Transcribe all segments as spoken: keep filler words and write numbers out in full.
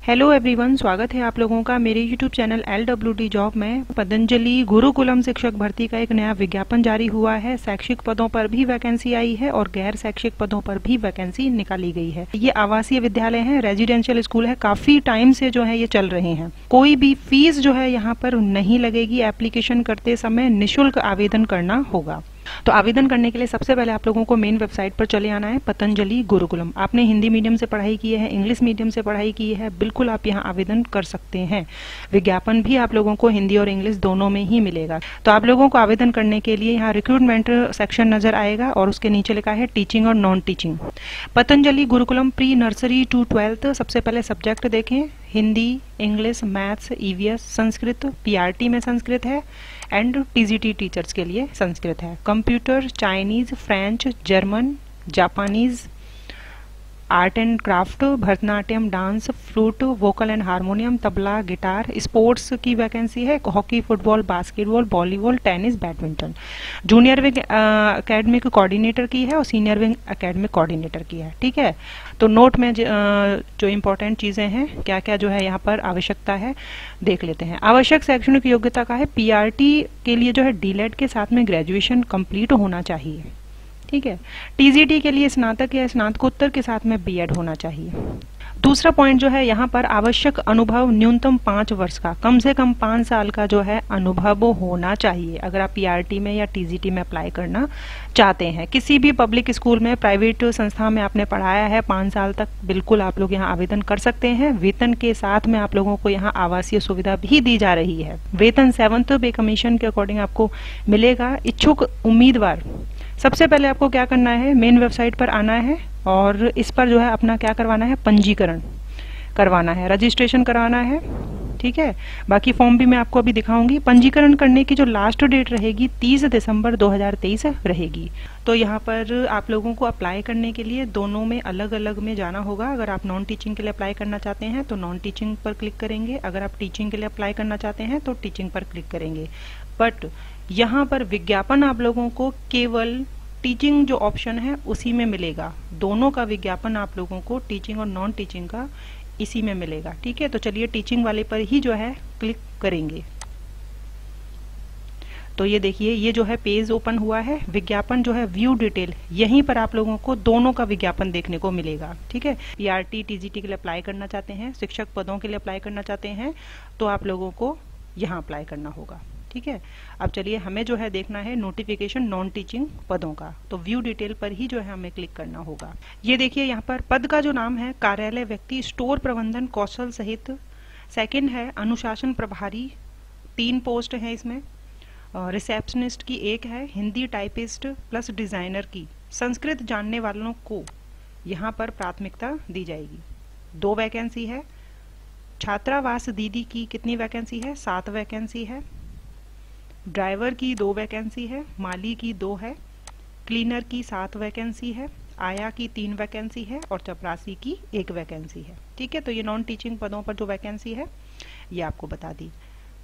Hello everyone, स्वागत है आप लोगों का मेरे YouTube channel L W D job में। पतंजलि गुरुकुलम शिक्षक भर्ती का एक नया विज्ञापन जारी हुआ है। शैक्षिक पदों पर भी वैकेंसी आई है और गैर शैक्षिक पदों पर भी वैकेंसी निकाली गई है। ये आवासीय विद्यालय है, रेजिडेंशियल स्कूल है, काफी टाइम से जो है ये चल रहे हैं। कोई भी फीस जो है यहाँ पर नहीं लगेगी। एप्लीकेशन करते समय निःशुल्क आवेदन करना होगा। तो आवेदन करने के लिए सबसे पहले आप लोगों को मेन वेबसाइट पर चले आना है, पतंजलि गुरुकुलम। आपने हिंदी मीडियम से पढ़ाई की है, इंग्लिश मीडियम से पढ़ाई की है, बिल्कुल आप यहाँ आवेदन कर सकते हैं। विज्ञापन भी आप लोगों को हिंदी और इंग्लिश दोनों में ही मिलेगा। तो आप लोगों को आवेदन करने के लिए यहाँ रिक्रूटमेंट सेक्शन नजर आएगा और उसके नीचे लिखा है टीचिंग और non teaching. Patanjali Gurukulam pre nursery to twelfth. सबसे पहले सब्जेक्ट देखें, Hindi, English, maths, EVS, Sanskrit, PRT में संस्कृत है एंड टीजीटी टीचर्स के लिए संस्कृत है। Computer, Chinese, French, German, Japanese, art and craft, Bharatanatyam, dance, flute, vocal and harmonium, tabla, guitar. Sports की वैकेंसी है, hockey, football, basketball, volleyball, tennis, badminton. Junior wing academic coordinator की है और सीनियर विंग एकेडमिक कोऑर्डिनेटर की है। ठीक है, तो नोट में जो इंपॉर्टेंट चीजें हैं, क्या क्या जो है यहाँ पर आवश्यकता है देख लेते हैं। आवश्यक शैक्षणिक योग्यता का है, पीआरटी के लिए जो है डीलेट के साथ में ग्रेजुएशन कंप्लीट होना चाहिए। ठीक है, टीजीटी के लिए स्नातक या स्नातकोत्तर के साथ में बीएड होना चाहिए। दूसरा पॉइंट जो है यहाँ पर आवश्यक अनुभव न्यूनतम पांच वर्ष का, कम से कम पांच साल का जो है अनुभव होना चाहिए अगर आप पीआरटी में या टीजीटी में अप्लाई करना चाहते हैं। किसी भी पब्लिक स्कूल में, प्राइवेट संस्था में आपने पढ़ाया है पांच साल तक, बिल्कुल आप लोग यहाँ आवेदन कर सकते हैं। वेतन के साथ में आप लोगों को यहाँ आवासीय सुविधा भी दी जा रही है। वेतन सेवंथ पे कमीशन के अकॉर्डिंग आपको मिलेगा। इच्छुक उम्मीदवार सबसे पहले आपको क्या करना है, मेन वेबसाइट पर आना है और इस पर जो है अपना क्या करवाना है, पंजीकरण करवाना है, रजिस्ट्रेशन कराना है। ठीक है, बाकी फॉर्म भी मैं आपको अभी दिखाऊंगी। पंजीकरण करने की जो लास्ट डेट रहेगी तीस दिसंबर दो हज़ार तेईस रहेगी। तो यहाँ पर आप लोगों को अप्लाई करने के लिए दोनों में अलग अलग में जाना होगा। अगर आप नॉन टीचिंग के लिए अप्लाई करना चाहते हैं तो नॉन टीचिंग पर क्लिक करेंगे, अगर आप टीचिंग के लिए अप्लाई करना चाहते हैं तो टीचिंग पर क्लिक करेंगे। बट यहाँ पर विज्ञापन आप लोगों को केवल टीचिंग जो ऑप्शन है उसी में मिलेगा। दोनों का विज्ञापन आप लोगों को, टीचिंग और नॉन टीचिंग का, इसी में मिलेगा। ठीक है, तो चलिए टीचिंग वाले पर ही जो है क्लिक करेंगे। तो ये देखिए, ये जो है पेज ओपन हुआ है। विज्ञापन जो है व्यू डिटेल, यहीं पर आप लोगों को दोनों का विज्ञापन देखने को मिलेगा। ठीक है, पीआरटी टीजीटी के लिए अप्लाई करना चाहते हैं, शिक्षक पदों के लिए अप्लाई करना चाहते हैं तो आप लोगों को यहाँ अप्लाई करना होगा। ठीक है, अब चलिए हमें जो है देखना है नोटिफिकेशन नॉन टीचिंग पदों का, तो व्यू डिटेल पर ही जो है हमें क्लिक करना होगा। ये देखिए यहाँ पर पद का जो नाम है, कार्यालय व्यक्ति, स्टोर प्रबंधन कौशल सहित। सेकंड है अनुशासन प्रभारी, तीन पोस्ट है इसमें। रिसेप्शनिस्ट की एक है, हिंदी टाइपिस्ट प्लस डिजाइनर की। संस्कृत जानने वालों को यहाँ पर प्राथमिकता दी जाएगी। दो वैकेंसी है। छात्रावास दीदी की कितनी वैकेंसी है, सात वैकेंसी है। ड्राइवर की दो वैकेंसी है, माली की दो है, क्लीनर की सात वैकेंसी है, आया की तीन वैकेंसी है और चपरासी की एक वैकेंसी है। ठीक है, तो ये नॉन टीचिंग पदों पर जो वैकेंसी है ये आपको बता दी।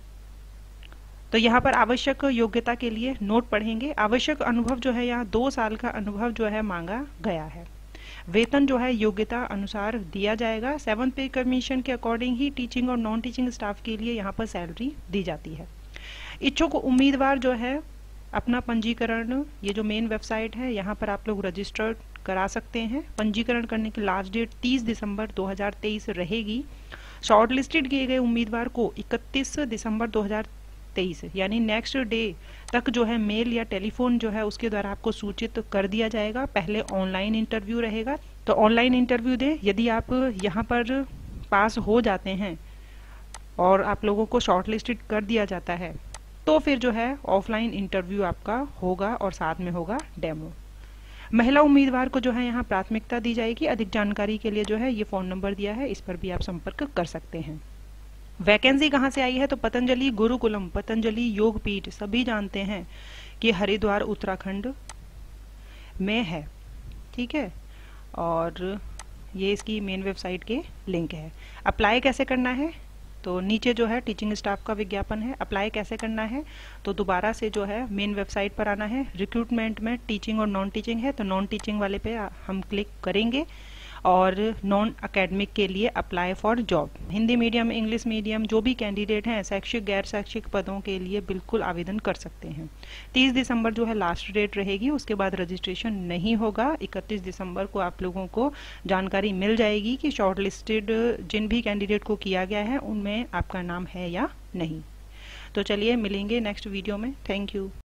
तो यहाँ पर आवश्यक योग्यता के लिए नोट पढ़ेंगे। आवश्यक अनुभव जो है यहाँ दो साल का अनुभव जो है मांगा गया है। वेतन जो है योग्यता अनुसार दिया जाएगा। सेवन पे कमीशन के अकॉर्डिंग ही टीचिंग और नॉन टीचिंग स्टाफ के लिए यहाँ पर सैलरी दी जाती है। इच्छुक उम्मीदवार जो है अपना पंजीकरण, ये जो मेन वेबसाइट है यहाँ पर आप लोग रजिस्टर करा सकते हैं। पंजीकरण करने की लास्ट डेट तीस दिसंबर दो हज़ार तेईस रहेगी। शॉर्ट लिस्टेड किए गए उम्मीदवार को इकतीस दिसंबर दो हज़ार तेईस यानी नेक्स्ट डे तक जो है मेल या टेलीफोन जो है उसके द्वारा आपको सूचित कर दिया जाएगा। पहले ऑनलाइन इंटरव्यू रहेगा, तो ऑनलाइन इंटरव्यू दें। यदि आप यहाँ पर पास हो जाते हैं और आप लोगों को शॉर्ट लिस्टेड कर दिया जाता है तो फिर जो है ऑफलाइन इंटरव्यू आपका होगा और साथ में होगा डेमो। महिला उम्मीदवार को जो है यहाँ प्राथमिकता दी जाएगी। अधिक जानकारी के लिए जो है ये फोन नंबर दिया है, इस पर भी आप संपर्क कर सकते हैं। वैकेंसी कहाँ से आई है, तो पतंजलि गुरुकुलम, पतंजलि योगपीठ, सभी जानते हैं कि हरिद्वार उत्तराखंड में है। ठीक है, और ये इसकी मेन वेबसाइट के लिंक है। अप्लाई कैसे करना है, तो नीचे जो है टीचिंग स्टाफ का विज्ञापन है। अप्लाई कैसे करना है, तो दोबारा से जो है मेन वेबसाइट पर आना है। रिक्रूटमेंट में टीचिंग और नॉन टीचिंग है, तो नॉन टीचिंग वाले पे हम क्लिक करेंगे और नॉन अकेडमिक के लिए apply for job. Hindi medium, English medium जो भी कैंडिडेट हैं शैक्षिक गैर शैक्षिक पदों के लिए बिल्कुल आवेदन कर सकते हैं। तीस दिसंबर जो है लास्ट डेट रहेगी, उसके बाद रजिस्ट्रेशन नहीं होगा। इकतीस दिसंबर को आप लोगों को जानकारी मिल जाएगी कि शॉर्ट लिस्टेड जिन भी कैंडिडेट को किया गया है उनमें आपका नाम है या नहीं। तो चलिए मिलेंगे नेक्स्ट वीडियो में। Thank you.